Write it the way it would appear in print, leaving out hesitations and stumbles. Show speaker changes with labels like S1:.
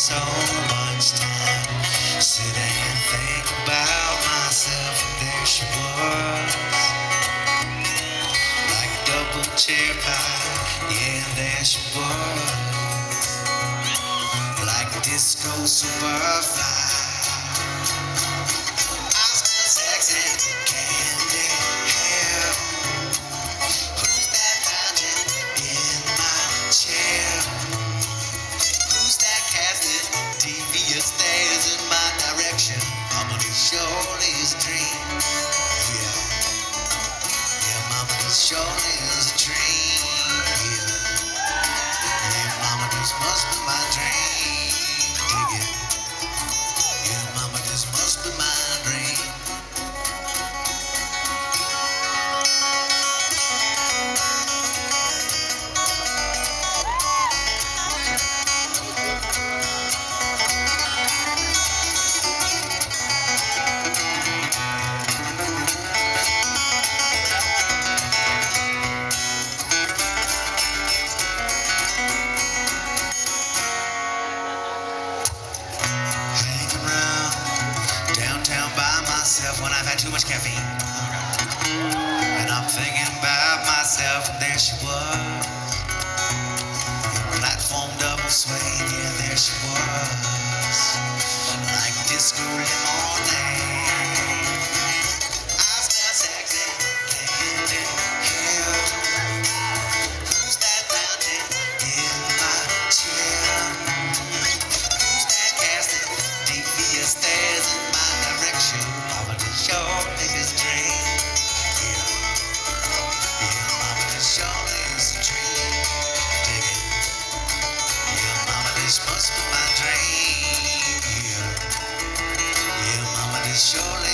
S1: so much time. Sit and think about myself, and there she was, like a double chair pie. Yeah, there she was, like a disco superfly. Eyes smell sexy, candy hair. Who's that lounging in my chair? Who's that casting devious stares in my direction? Mama, this surely is a dream. Yeah, yeah, mama, this surely is a dream. Yeah, yeah, mama, this must be my dream. Dig it. Yeah, mama, this must be my dream. Hang around downtown by myself when I've had too much caffeine. And I'm thinking about myself, and there she was. Platform double sway, yeah, there she was. Like disco lemonade. I smell sexy, candy hair. Who's that lounging in my chair? Who's that casting devious stares in my direction? Mama, this surely is a dream. Yeah, yeah, mama, this surely is a dream. Dig it. Yeah, mama, this must be my dream. Yeah, yeah, mama, this surely